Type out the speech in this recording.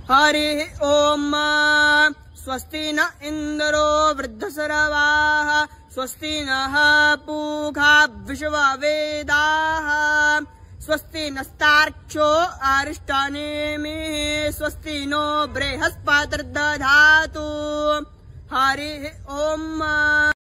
हरिः ओम्। स्वस्ति न इन्द्रो वृद्धसरवाः स्वस्ति नः पूषा विश्ववेदाः स्वस्ति नस्तार्क्ष्यो अरिष्टनेमिः स्वस्ति नो बृहस्पतिर्दधातु। हरिः ओम्।